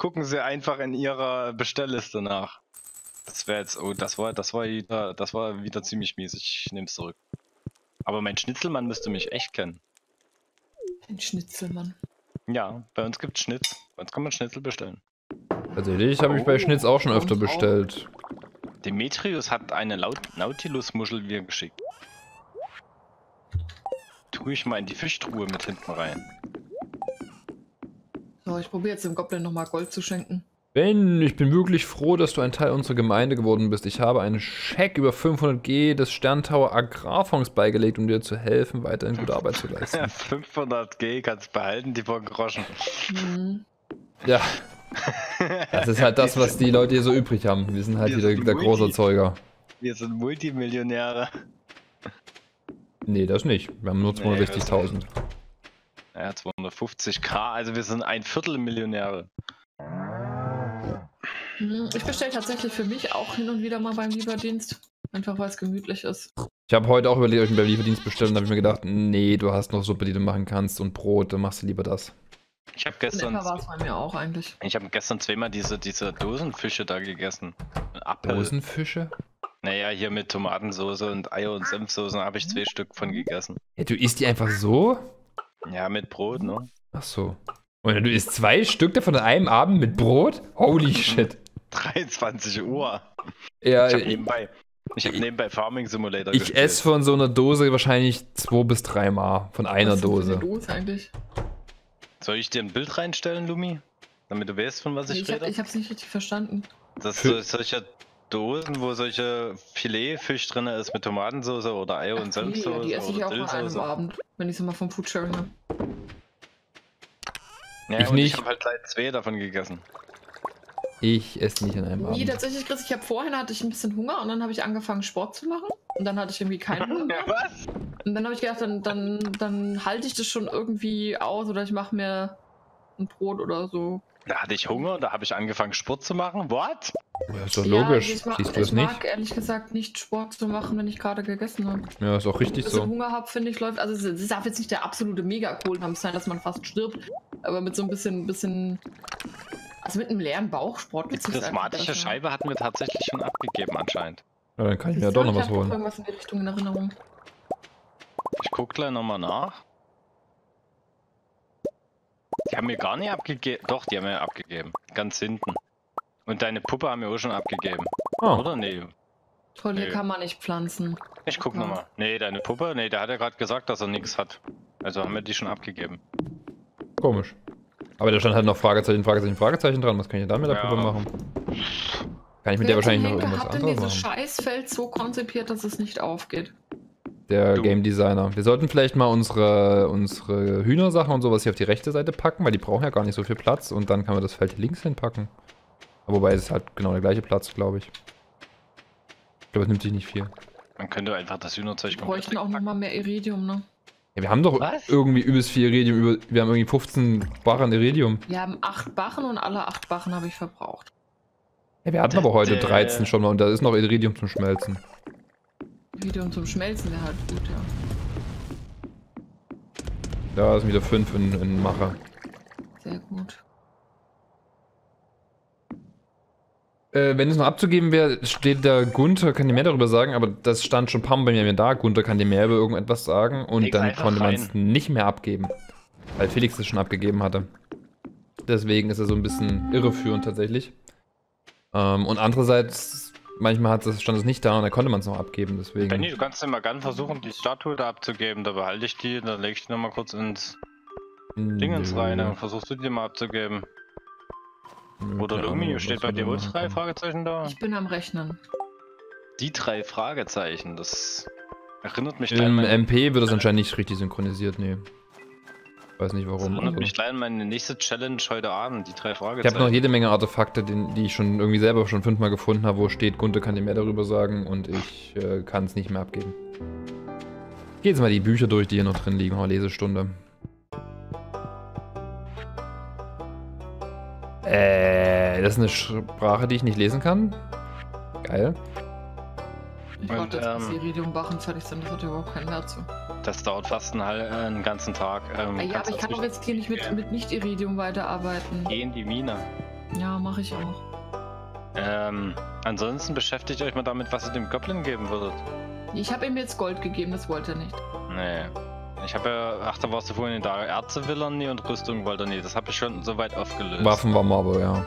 gucken Sie einfach in Ihrer Bestellliste nach. Das wäre jetzt, oh, das war wieder ziemlich mies. Ich nehme es zurück. Aber mein Schnitzelmann müsste mich echt kennen. Ein Schnitzelmann. Ja, bei uns gibt's Schnitz. Bei uns kann man Schnitzel bestellen. Tatsächlich habe ich bei Schnitz auch schon öfter bestellt. Demetrius hat eine Nautilus-Muschel mir geschickt. Tue ich mal in die Fischtruhe mit hinten rein. So, ich probiere jetzt dem Goblin nochmal Gold zu schenken. Ben, ich bin wirklich froh, dass du ein Teil unserer Gemeinde geworden bist. Ich habe einen Scheck über 500G des Sterntower Agrarfonds beigelegt, um dir zu helfen, weiterhin gute Arbeit zu leisten. 500G kannst du behalten, die von Groschen. Mhm. Ja. Das ist halt das, was die Leute hier so übrig haben. Wir sind halt hier der Großerzeuger. Wir sind Multimillionäre. Nee, das nicht. Wir haben nur 260.000. Ja, 250k, also wir sind ein Viertel Millionäre. Ich bestelle tatsächlich für mich auch hin und wieder mal beim Lieferdienst. Einfach weil es gemütlich ist. Ich habe heute auch überlegt, ob ich beim Lieferdienst bestellen und habe ich mir gedacht, nee, du hast noch Suppe, die du machen kannst und Brot, dann machst du lieber das. Ich habe gestern. war es bei mir auch eigentlich. Ich habe gestern zweimal diese Dosenfische da gegessen. Dosenfische? Naja, hier mit Tomatensauce und Eier und Senfsoße habe ich 2 Stück von gegessen. Ja, du isst die einfach so? Ja, mit Brot, ne? Ach so. Und du isst 2 Stück davon an einem Abend mit Brot? Holy shit. 23 Uhr. Ja, ich hab nebenbei Farming Simulator gespielt. Ich esse von so einer Dose wahrscheinlich 2 bis 3 Mal. Von einer Dose. Dose eigentlich? Soll ich dir ein Bild reinstellen, Lumi? Damit du weißt, von was ich rede? Ich hab's nicht richtig verstanden. Das sind solche Dosen, wo solche Filetfisch drin ist mit Tomatensauce oder Eier und Senfsoße. Ja, die esse ich auch an einem Abend, wenn ich sie mal vom Foodsharing habe. Ja, ich habe halt gleich 2 davon gegessen. Ich esse nicht an einem Abend. Nee, tatsächlich, Chris, vorhin hatte ich ein bisschen Hunger und dann habe ich angefangen Sport zu machen. Und dann hatte ich irgendwie keinen Hunger mehr. Was? Und dann habe ich gedacht, dann halte ich das schon irgendwie aus oder ich mache mir ein Brot oder so. Da hatte ich Hunger, da habe ich angefangen Sport zu machen. What? Ja, ist doch logisch. Ja, Siehst du das nicht? Ich mag ehrlich gesagt nicht Sport zu machen, wenn ich gerade gegessen habe. Ja, ist auch richtig so. Wenn ich Hunger habe, finde ich, läuft. Also es darf jetzt nicht der absolute Mega-Kohldampf sein, dass man fast stirbt. Aber mit so ein bisschen also mit einem leeren Bauch Sport. Die prismatische Scheibe hatten wir tatsächlich schon abgegeben anscheinend. Ja, dann kann ich mir ja doch noch was holen. Ich habe irgendwas in die Richtung in Erinnerung. Ich guck gleich nochmal nach. Die haben mir gar nicht abgegeben. Doch, die haben mir abgegeben. Ganz hinten. Und deine Puppe haben wir auch schon abgegeben. Oh. Oder? Nee. Toll, hier kann man nicht pflanzen. Ich guck nochmal. Nee, deine Puppe? Nee, der hat ja gerade gesagt, dass er nichts hat. Also haben wir die schon abgegeben. Komisch. Aber da stand halt noch Fragezeichen, Fragezeichen, Fragezeichen dran. Was kann ich da mit der Puppe machen? Kann ich mit der wahrscheinlich noch irgendwas anderes machen? dieses Scheißfeld so konzipiert, dass es nicht aufgeht. Der Game Designer. Wir sollten vielleicht mal unsere Hühnersachen und sowas hier auf die rechte Seite packen, weil die brauchen ja gar nicht so viel Platz und dann kann man das Feld links hinpacken. Aber wobei es ist halt genau der gleiche Platz, glaube ich. Ich glaube, es nimmt sich nicht viel. Man könnte einfach das Hühnerzeug komplett. Wir bräuchten auch nochmal mehr Iridium, ne? Ja, wir haben doch irgendwie übelst viel Iridium. Wir haben irgendwie 15 Barren Iridium. Wir haben 8 Barren und alle 8 Barren habe ich verbraucht. Ja, wir hatten aber heute 13 schon mal und da ist noch Iridium zum Schmelzen. Iridium zum Schmelzen wäre halt gut, ja. Da sind wieder 5 in Mache. Sehr gut. Wenn es noch abzugeben wäre, steht da Gunther, kann dir mehr darüber sagen, aber das stand schon ein paar Mal bei mir da. Gunther kann dir mehr über irgendetwas sagen und dann konnte man es nicht mehr abgeben, weil Felix es schon abgegeben hatte. Deswegen ist er so ein bisschen irreführend tatsächlich. Und andererseits, manchmal stand es nicht da und da konnte man es noch abgeben, deswegen. Benni, du kannst ja mal gerne versuchen, die Statue da abzugeben, da behalte ich die, dann lege ich die nochmal kurz ins Dingens rein, dann versuchst du die mal abzugeben. Oder Lumi, steht bei dir wohl 3 Fragezeichen da? Ich bin am Rechnen. Die 3 Fragezeichen, das erinnert mich Im MP wird das anscheinend nicht richtig synchronisiert, nee. Weiß nicht warum. Das erinnert mich gleich an meine nächste Challenge heute Abend, die 3 Fragezeichen. Ich habe noch jede Menge Artefakte, die ich schon irgendwie selber schon 5-mal gefunden habe, wo steht, Gunther kann dir mehr darüber sagen und ich kann es nicht mehr abgeben. Ich gehe jetzt mal die Bücher durch, die hier noch drin liegen, Lesestunde. Das ist eine Sprache, die ich nicht lesen kann. Geil. Ich warte jetzt, bis die Iridium-Barren fertig sind, das hat ja überhaupt keinen Wert zu. Das dauert fast einen ganzen Tag. Ja, aber ich kann doch jetzt hier nicht mit Nicht-Iridium weiterarbeiten. Geh in die Mine. Ja, mache ich auch. Ansonsten beschäftigt euch mal damit, was ihr dem Goblin geben würdet. Ich habe ihm jetzt Gold gegeben, das wollte er nicht. Nee. Ich habe ja, ach, da warst du vorhin da. Erze will er nie und Rüstung wollte er nie. Das habe ich schon soweit aufgelöst. Waffen waren wir aber, ja.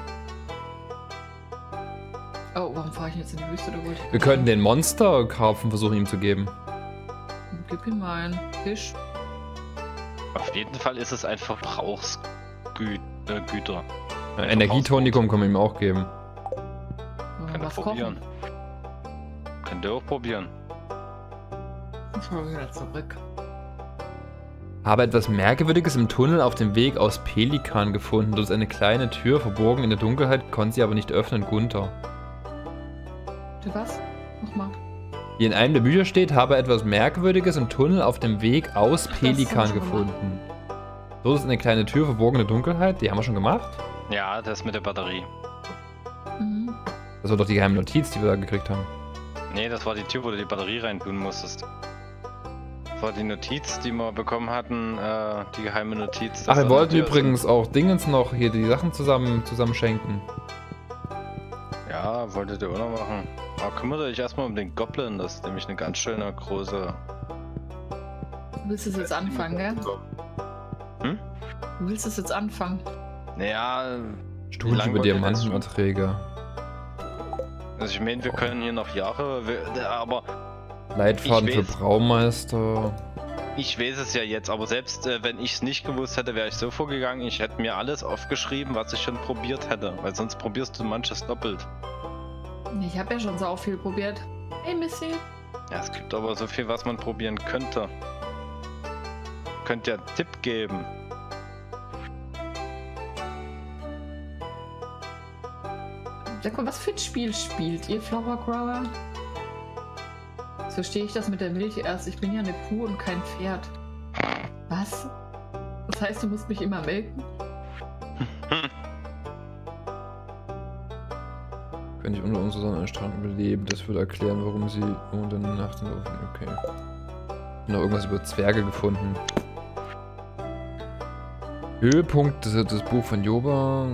Oh, warum fahre ich jetzt in die Wüste? Da wollte ich Wir könnten den Monsterkarpfen versuchen ihm zu geben. Gib ihm mal einen Fisch. Auf jeden Fall ist es ein Verbrauchsgüter. Ja, Energietonikum können wir ihm auch geben. Wollen wir Könnt ihr was probieren. kochen? Könnt ihr auch probieren. Ich mal wieder zurück. Habe etwas Merkwürdiges im Tunnel auf dem Weg aus Pelikan gefunden. Dort ist eine kleine Tür verborgen in der Dunkelheit, konnte sie aber nicht öffnen, Gunther. Du was? Nochmal. Wie in einem der Bücher steht, habe etwas Merkwürdiges im Tunnel auf dem Weg aus Pelikan schon gefunden. Dort ist eine kleine Tür verborgen in der Dunkelheit. Die haben wir schon gemacht. Ja, das mit der Batterie. Mhm. Das war doch die geheime Notiz, die wir da gekriegt haben. Nee, das war die Tür, wo du die Batterie reintun musstest. Das war die Notiz, die wir bekommen hatten, die geheime Notiz. Ach, wir wollten Tür übrigens auch Dingens noch hier die Sachen zusammen schenken. Ja, wolltet ihr auch noch machen. Aber kümmert euch erstmal um den Goblin, das ist nämlich eine ganz schöne große... Du willst es jetzt anfangen, gell? Hm? Du willst es jetzt anfangen. Naja... Studie lang über wollt ihr das Diamantenerträge. Also ich meine, wir können hier noch Jahre, aber Leitfaden Ich für weiß. Braumeister. ich weiß es ja jetzt, aber selbst wenn ich es nicht gewusst hätte, wäre ich so vorgegangen, ich hätte mir alles aufgeschrieben, was ich schon probiert hätte, weil sonst probierst du manches doppelt. Ich habe ja schon so viel probiert. Hey, Missy. Ja, es gibt aber so viel, was man probieren könnte. Könnt ihr einen Tipp geben? Sag mal, was für ein Spiel spielt ihr, Flower Grower? So verstehe ich das mit der Milch erst. Ich bin ja eine Kuh und kein Pferd. Was? Das heißt, du musst mich immer melken? Könnte ich unter uns zusammen einen Strand überleben. Das würde erklären, warum sie nur in der Nacht in der Ofen. Okay. Noch irgendwas über Zwerge gefunden. Höhepunkt des Buch von Joba.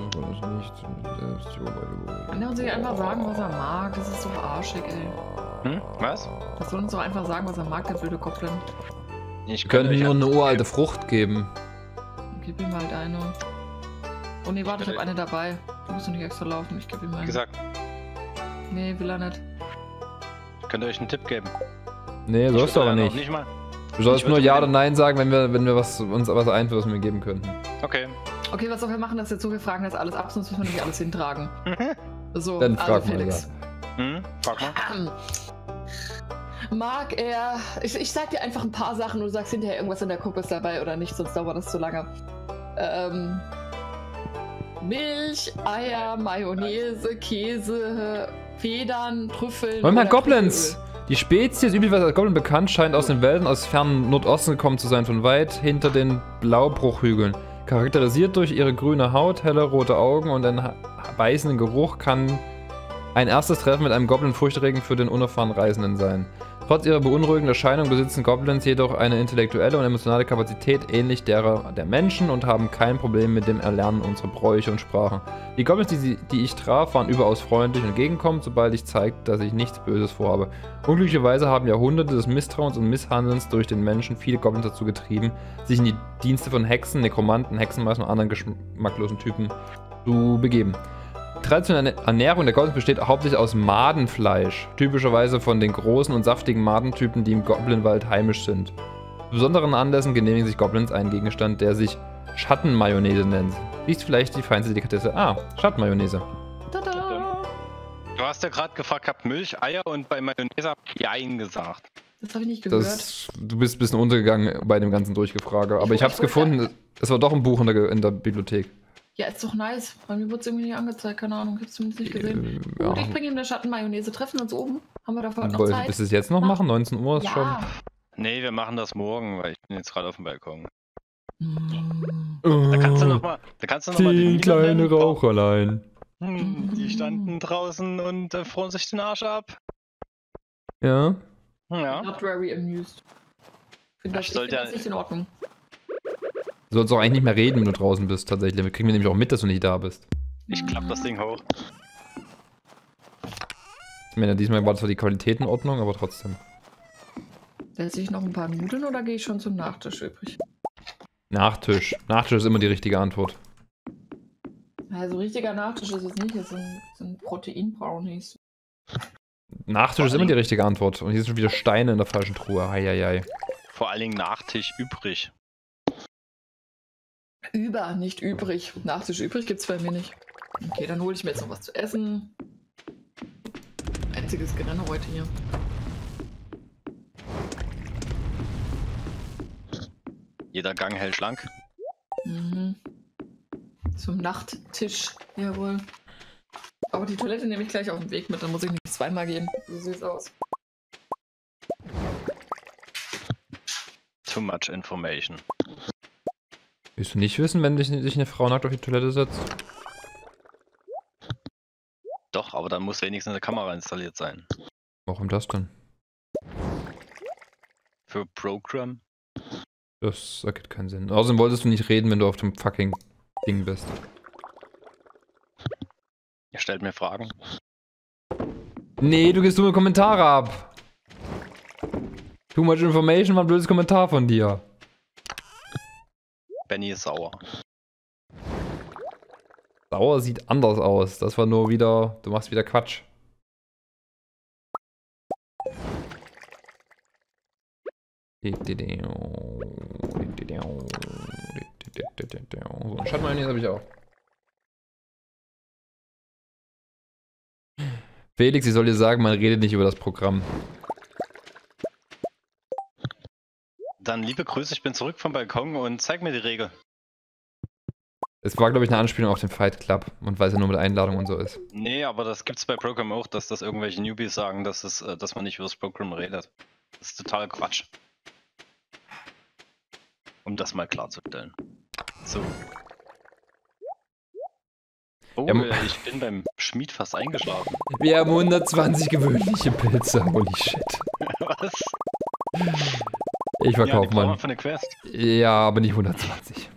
Kann er uns nicht einfach sagen, was er mag? Das ist so arschig, ey. Hm? Was? Das soll uns doch einfach sagen, was er mag, der blöde Goblin. Ich Können euch nur eine einen uralte Tipp Frucht geben. Gib ihm halt eine. Oh nee, warte, ich habe eine dabei. Du musst doch nicht extra laufen, ich gebe ihm geben. Wie eine. gesagt, Nee, will er nicht. ich könnte euch einen Tipp geben. Nee, Ich sollst du würde aber ja noch nicht. nicht mal. Du sollst Ich nur würde Ja mir- oder Nein sagen, wenn wir uns was einfällt, was wir geben könnten. Okay. Okay, was soll wir machen, dass jetzt so viel Fragen, dass alles ab, sonst müssen wir nicht alles hintragen. So, Dann frag mal, Felix. Hm? Frag mal. Mag er. Ich sag dir einfach ein paar Sachen und du sagst hinterher irgendwas in der Gruppe ist dabei oder nicht, sonst dauert das zu lange. Milch, Eier, Mayonnaise, Käse, Federn, Trüffeln. Wollen wir oder Goblins! Trüffelöl. Die Spezies, üblicherweise als Goblin bekannt, scheint aus den Wäldern aus fernen Nordosten gekommen zu sein, von weit hinter den Blaubruchhügeln. Charakterisiert durch ihre grüne Haut, helle rote Augen und einen beißenden Geruch, kann ein erstes Treffen mit einem Goblin furchterregend für den unerfahrenen Reisenden sein. Trotz ihrer beunruhigenden Erscheinung besitzen Goblins jedoch eine intellektuelle und emotionale Kapazität ähnlich derer der Menschen und haben kein Problem mit dem Erlernen unserer Bräuche und Sprachen. Die Goblins, die ich traf, waren überaus freundlich und entgegenkommend, sobald ich zeigte, dass ich nichts Böses vorhabe. Unglücklicherweise haben Jahrhunderte des Misstrauens und Misshandelns durch den Menschen viele Goblins dazu getrieben, sich in die Dienste von Hexen, Nekromanten, Hexenmeistern und anderen geschmacklosen Typen zu begeben. Die traditionelle Ernährung der Goblins besteht hauptsächlich aus Madenfleisch, typischerweise von den großen und saftigen Madentypen, die im Goblinwald heimisch sind. Zu besonderen Anlässen genehmigen sich Goblins einen Gegenstand, der sich Schattenmayonnaise nennt. Dies ist vielleicht die feinste Delikatesse. Ah, Schattenmayonnaise. Tada! Du hast ja gerade gefragt gehabt, Milch, Eier und bei Mayonnaise hab ich Jein gesagt. Das habe ich nicht gehört. Du bist ein bisschen untergegangen bei dem ganzen Durchgefrage. Aber ich habe es gefunden. Es war doch ein Buch in der Bibliothek. Ja, ist doch nice. Bei mir wurde es irgendwie nicht angezeigt, keine Ahnung, ich hab's zumindest nicht gesehen. Ja. Gut, ich bringe ihm eine Schattenmayonnaise. Treffen wir uns oben? Haben wir dafür heute noch Zeit? Willst du es jetzt noch machen? 19 Uhr ist schon. Ja. Nee, wir machen das morgen, weil ich bin jetzt gerade auf dem Balkon. Mm. Da kannst du noch mal Die kleine Raucherlein. Die standen draußen und froren sich den Arsch ab. Ja. Ja. Not very amused. Ich Ich sollte das nicht in Ordnung. Du sollst auch eigentlich nicht mehr reden, wenn du draußen bist, tatsächlich. Wir kriegen nämlich auch mit, dass du nicht da bist. Ich klapp das Ding hoch. Ich meine, diesmal war zwar die Qualität in Ordnung, aber trotzdem. Esse ich noch ein paar Nudeln oder gehe ich schon zum Nachtisch übrig? Nachtisch. Nachtisch ist immer die richtige Antwort. Also richtiger Nachtisch ist es nicht, es sind Protein-Brownies. Nachtisch ist immer die richtige Antwort. Und hier sind schon wieder Steine in der falschen Truhe. Heieiei. Vor allen Dingen Nachtisch übrig. Nicht übrig. Nachtisch übrig gibt's bei mir nicht. Okay, dann hole ich mir jetzt noch was zu essen. Einziges Gerenne heute hier. Jeder Gang hält schlank. Mhm. Zum Nachttisch, jawohl. Aber die Toilette nehme ich gleich auf den Weg mit, dann muss ich nicht zweimal gehen. So sieht's aus. Too much information. Willst du nicht wissen, wenn sich eine Frau nackt auf die Toilette setzt? Doch, aber dann muss wenigstens eine Kamera installiert sein. Warum das denn? Für Programm. Das ergibt keinen Sinn. Außerdem wolltest du nicht reden, wenn du auf dem fucking Ding bist. Ihr stellt mir Fragen. Nee, du gibst dumme Kommentare ab. Too much information war ein blödes Kommentar von dir. Benny ist sauer. Sauer sieht anders aus. Das war nur wieder, du machst wieder Quatsch. So, einen Schattenmayonnaise habe ich auch. Felix, ich soll dir sagen, man redet nicht über das Programm. Dann liebe Grüße, ich bin zurück vom Balkon und zeig mir die Regel. Es war, glaube ich, eine Anspielung auf den Fight Club und weil es ja nur mit Einladung und so ist. Nee, aber das gibt's bei Program auch, dass das irgendwelche Newbies sagen, dass man nicht über das Programm redet. Das ist total Quatsch. Um das mal klarzustellen. So. Oh, Ja, ich bin beim Schmied fast eingeschlafen. Wir haben 120 gewöhnliche Pilze, holy shit. Was? Ich Ja, verkaufe die brauchen wir mal. für eine Quest. Ja, aber nicht 120.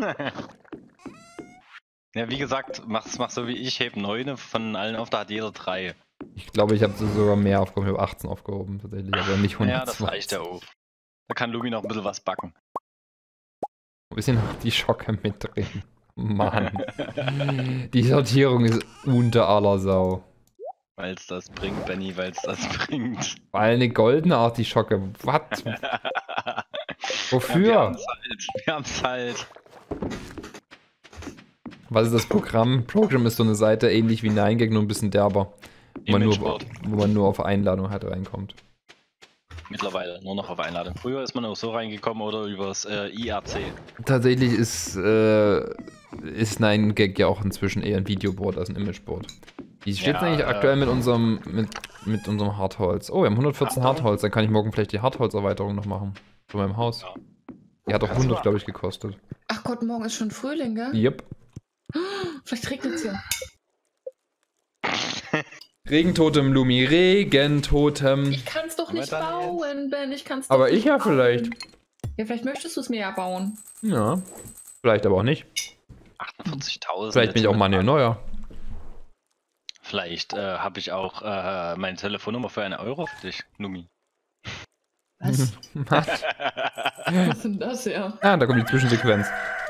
Ja, wie gesagt, mach so wie ich, heb 9 von allen auf, da hat jeder 3. Ich glaube, ich habe sogar mehr aufgehoben. Ich habe 18 aufgehoben, tatsächlich, aber nicht 120. Ja, das reicht ja auch. Da kann Lumi noch ein bisschen was backen. Ein bisschen die Schocke mitdrehen. Mann. Die Sortierung ist unter aller Sau. Weil's das bringt, Benny, weil's das bringt. Weil eine goldene Artischocke. Was? Wofür? Ja, wir haben's halt. Was ist das Programm? Program ist so eine Seite ähnlich wie 9gag, nur ein bisschen derber. Wo man nur auf Einladung halt reinkommt. Mittlerweile nur noch auf Einladung. Früher ist man auch so reingekommen oder übers IRC. Tatsächlich ist 9gag ja auch inzwischen eher ein Videoboard als ein Imageboard. Wie steht es eigentlich aktuell mit unserem Hartholz? Oh, wir haben 114 Hartholz, dann kann ich morgen vielleicht die Hartholz-Erweiterung noch machen. Von meinem Haus. Ja. Die hat auch 100, glaube ich, gekostet. Ach Gott, morgen ist schon Frühling, gell? Yep. Vielleicht regnet es ja. Regentotem, Lumi, Regentotem. Ich kann es doch nicht bauen, Ben. Ich kann's doch Aber nicht ich ja bauen. vielleicht. Ja, vielleicht möchtest du es mir ja bauen. Ja. Vielleicht aber auch nicht. 48.000. Vielleicht bin ich auch Manuel Neuer. Vielleicht habe ich auch meine Telefonnummer für 1 Euro für dich, Lumi. Was? Was? Was ist denn das ja? Ah, da kommt die Zwischensequenz.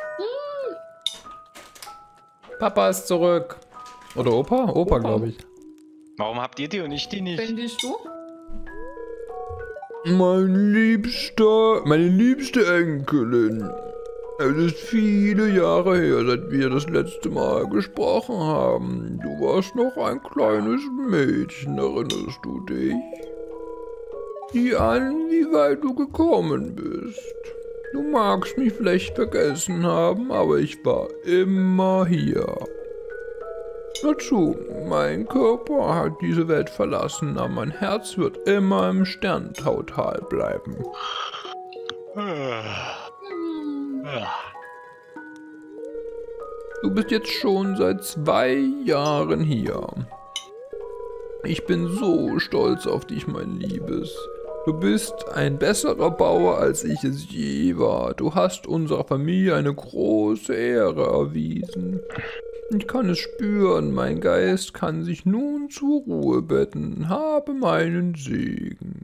Papa ist zurück. Oder Opa? Opa, glaube ich. Warum habt ihr die und ich die nicht? Ben, bist du? Meine liebste Enkelin. Es ist viele Jahre her, seit wir das letzte Mal gesprochen haben. Du warst noch ein kleines Mädchen, erinnerst du dich? Sieh an, wie weit du gekommen bist. Du magst mich vielleicht vergessen haben, aber ich war immer hier. Dazu, mein Körper hat diese Welt verlassen, aber mein Herz wird immer im Sternentautal bleiben. Du bist jetzt schon seit 2 Jahren hier. Ich bin so stolz auf dich, mein Liebes. Du bist ein besserer Bauer, als ich es je war. Du hast unserer Familie eine große Ehre erwiesen. Ich kann es spüren, mein Geist kann sich nun zur Ruhe betten. Habe meinen Segen.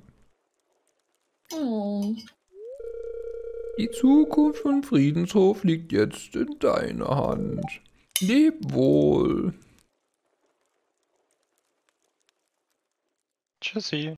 Oh. Die Zukunft von Friedenshof liegt jetzt in deiner Hand. Leb wohl. Tschüssi.